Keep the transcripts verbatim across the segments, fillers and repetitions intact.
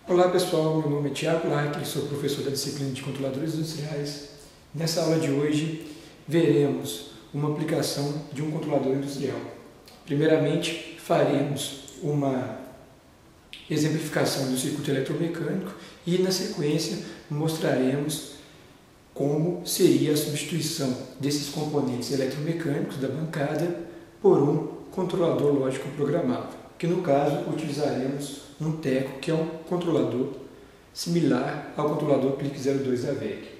Olá pessoal, meu nome é Thiago Lac, sou professor da disciplina de controladores industriais. Nessa aula de hoje veremos uma aplicação de um controlador industrial. Primeiramente faremos uma exemplificação do circuito eletromecânico e na sequência mostraremos como seria a substituição desses componentes eletromecânicos da bancada por um controlador lógico programável, que no caso utilizaremos um Teco, que é um controlador similar ao controlador Clique zero dois da V E C.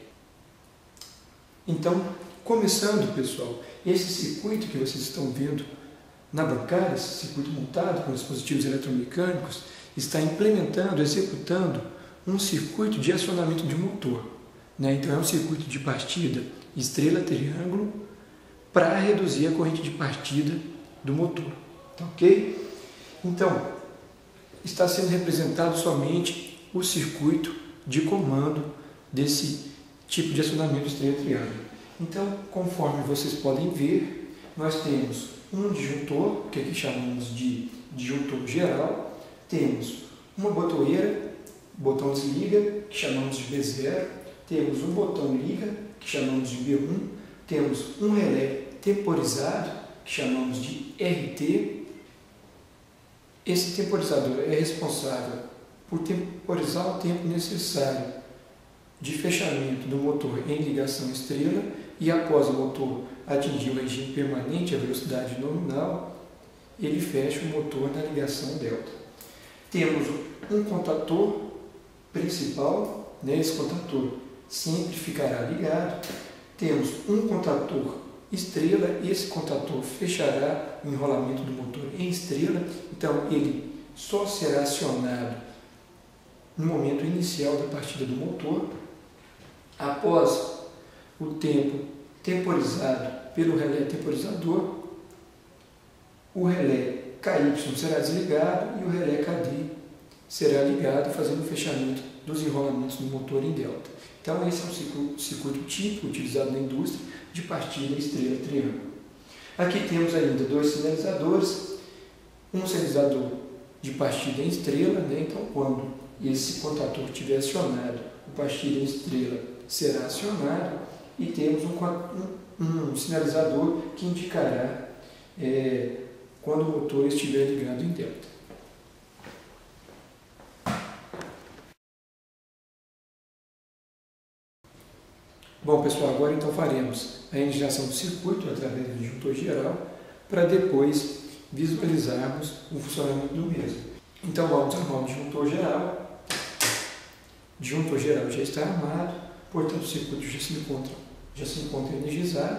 Então, começando pessoal, esse circuito que vocês estão vendo na bancada, esse circuito montado com dispositivos eletromecânicos, está implementando, executando um circuito de acionamento de motor. Né? Então é um circuito de partida estrela-triângulo para reduzir a corrente de partida do motor. Tá, ok? Então, está sendo representado somente o circuito de comando desse tipo de acionamento estrela-triângulo. Então, conforme vocês podem ver, nós temos um disjuntor, que aqui chamamos de disjuntor geral, temos uma botoeira, botão desliga, que chamamos de B zero, temos um botão liga, que chamamos de B um, temos um relé temporizado, que chamamos de R T. Esse temporizador é responsável por temporizar o tempo necessário de fechamento do motor em ligação estrela e após o motor atingir o regime permanente, a velocidade nominal, ele fecha o motor na ligação delta. Temos um contator principal, né? Esse contator sempre ficará ligado. Temos um contator estrela, e esse contator fechará o enrolamento do motor em estrela, então ele só será acionado no momento inicial da partida do motor. Após o tempo temporizado pelo relé temporizador, o relé K Y será desligado e o relé K D será ligado, fazendo o fechamento dos enrolamentos do motor em delta. Então esse é um circuito, circuito típico utilizado na indústria de partida estrela-triângulo. Aqui temos ainda dois sinalizadores, um sinalizador de partida em estrela, né? Então quando esse contator estiver acionado, o partida em estrela será acionado, e temos um, um, um sinalizador que indicará é, quando o motor estiver ligado em delta. Bom pessoal, agora então faremos a iniciação do circuito através do disjuntor geral para depois visualizarmos o funcionamento do mesmo. Então vamos armar o disjuntor geral. O disjuntor geral já está armado, portanto o circuito já se encontra, já se encontra energizado.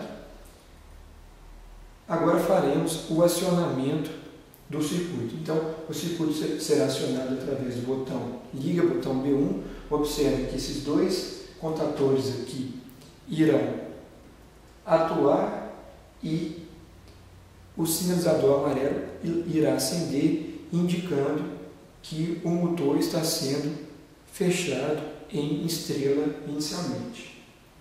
Agora faremos o acionamento do circuito. Então o circuito será acionado através do botão liga, botão B um. Observe que esses dois contatores aqui irão atuar e o sinalizador amarelo irá acender, indicando que o motor está sendo fechado em estrela inicialmente.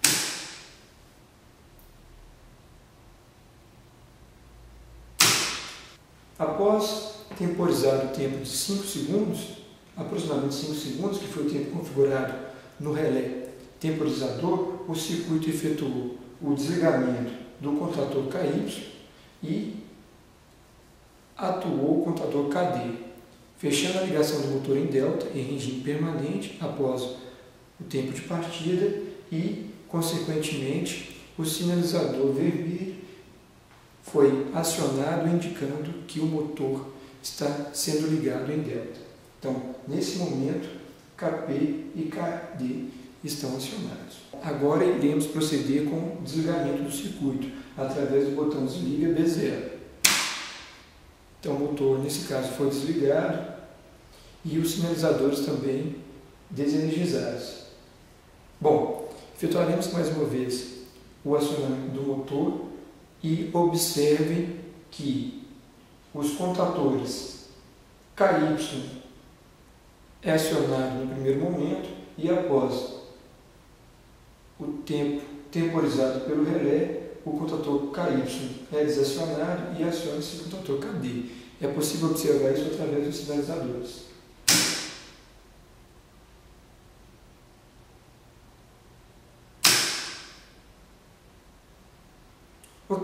Após temporizar o tempo de cinco segundos, aproximadamente cinco segundos, que foi o tempo configurado no relé temporizador, o circuito efetuou o desligamento do contator K Y e atuou o contator K D, fechando a ligação do motor em delta em regime permanente após o tempo de partida e, consequentemente, o sinalizador vermelho foi acionado, indicando que o motor está sendo ligado em delta. Então, nesse momento, K P e K D estão acionados. Agora iremos proceder com o desligamento do circuito através do botão desliga B zero. Então o motor nesse caso foi desligado e os sinalizadores também desenergizados. Bom, efetuaremos mais uma vez o acionamento do motor e observem que os contatores K Y é acionado no primeiro momento e após o tempo temporizado pelo relé, o contator K Y é desacionado e aciona-se o contator K D. É possível observar isso através dos sinalizadores.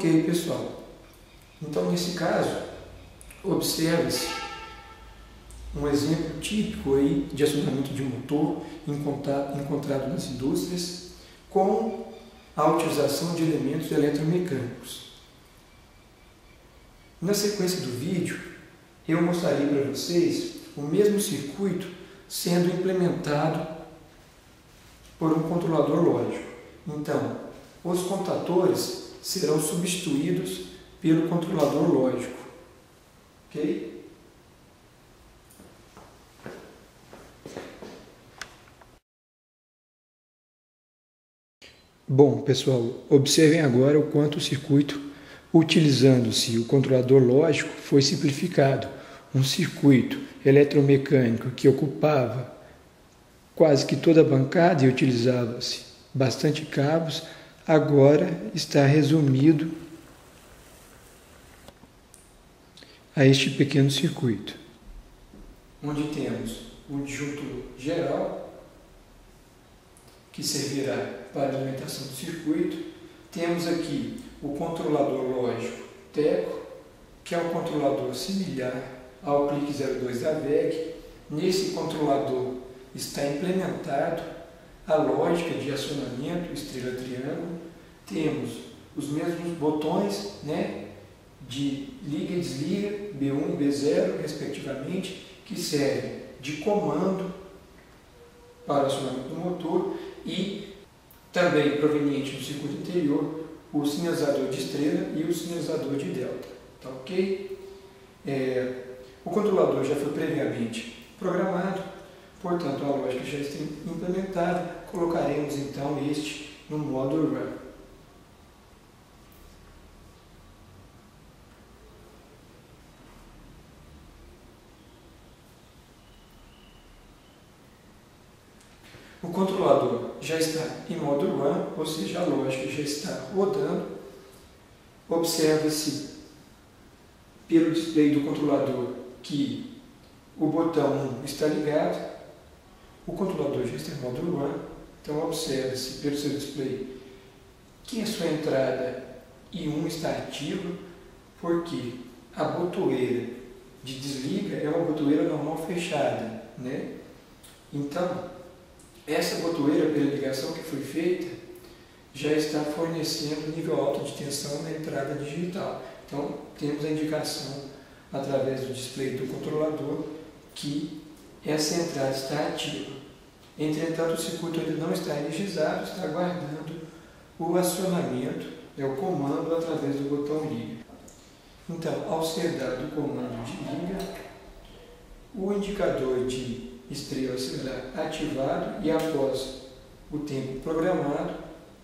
Ok, pessoal. Então, nesse caso, observe-se um exemplo típico aí de acionamento de motor encontrado nas indústrias com a utilização de elementos eletromecânicos. Na sequência do vídeo, eu mostrarei para vocês o mesmo circuito sendo implementado por um controlador lógico. Então, os contatores serão substituídos pelo controlador lógico. Ok? Bom, pessoal, observem agora o quanto o circuito, utilizando-se o controlador lógico, foi simplificado. Um circuito eletromecânico que ocupava quase que toda a bancada e utilizava-se bastante cabos, agora está resumido a este pequeno circuito, onde temos o disjuntor geral, que servirá para a alimentação do circuito. Temos aqui o controlador lógico Teco, que é um controlador similar ao clique zero dois da V E C. Nesse controlador está implementado a lógica de acionamento estrela-triângulo. Temos os mesmos botões, né, de liga e desliga, B um e B zero, respectivamente, que servem de comando para o acionamento do motor, e também proveniente do circuito anterior, o sinalizador de estrela e o sinalizador de delta. Tá ok? É, o controlador já foi previamente programado, portanto a lógica já está implementada. Colocaremos então este no modo Run. O controlador já está em modo Run, ou seja, a lógica já está rodando. Observa-se pelo display do controlador que o botão um está ligado. O controlador já está em modo Run, então observa-se pelo seu display que a sua entrada I um está ativa, porque a botoeira de desliga é uma botoeira normal fechada, né? Então, essa botoeira, pela ligação que foi feita, já está fornecendo nível alto de tensão na entrada digital. Então, temos a indicação, através do display do controlador, que essa entrada está ativa. Entretanto, o circuito ainda não está energizado, está aguardando o acionamento, é o comando através do botão liga. Então, ao ser dado o comando de liga, o indicador de estrela será ativado e, após o tempo programado,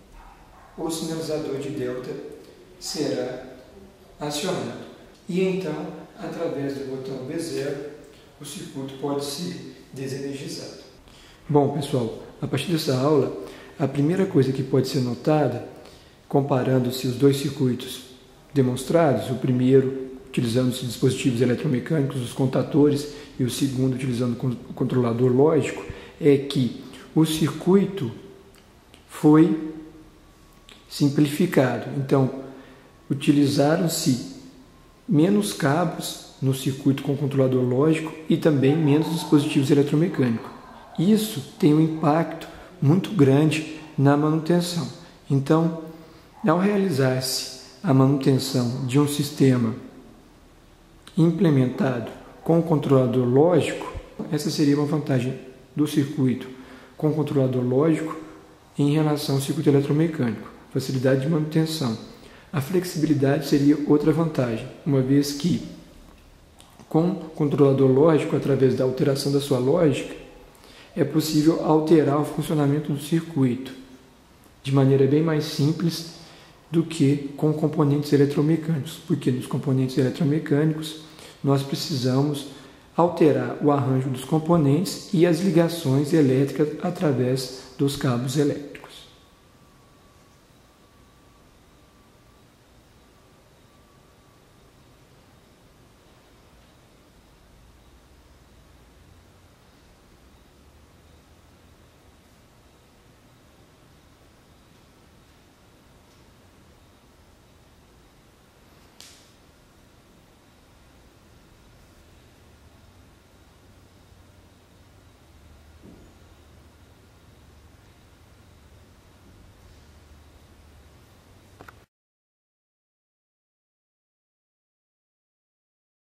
o sinalizador de delta será acionado. E então, através do botão B zero, o circuito pode ser desenergizado. Bom, pessoal, a partir dessa aula, a primeira coisa que pode ser notada, comparando-se os dois circuitos demonstrados, o primeiro utilizando-se dispositivos eletromecânicos, os contatores, e o segundo utilizando o controlador lógico, é que o circuito foi simplificado. Então, utilizaram-se menos cabos no circuito com controlador lógico e também menos dispositivos eletromecânicos. Isso tem um impacto muito grande na manutenção. Então, ao realizar-se a manutenção de um sistema implementado com o controlador lógico, essa seria uma vantagem do circuito com controlador lógico em relação ao circuito eletromecânico. Facilidade de manutenção. A flexibilidade seria outra vantagem, uma vez que com controlador lógico, através da alteração da sua lógica, é possível alterar o funcionamento do circuito de maneira bem mais simples do que com componentes eletromecânicos, porque nos componentes eletromecânicos nós precisamos alterar o arranjo dos componentes e as ligações elétricas através dos cabos elétricos.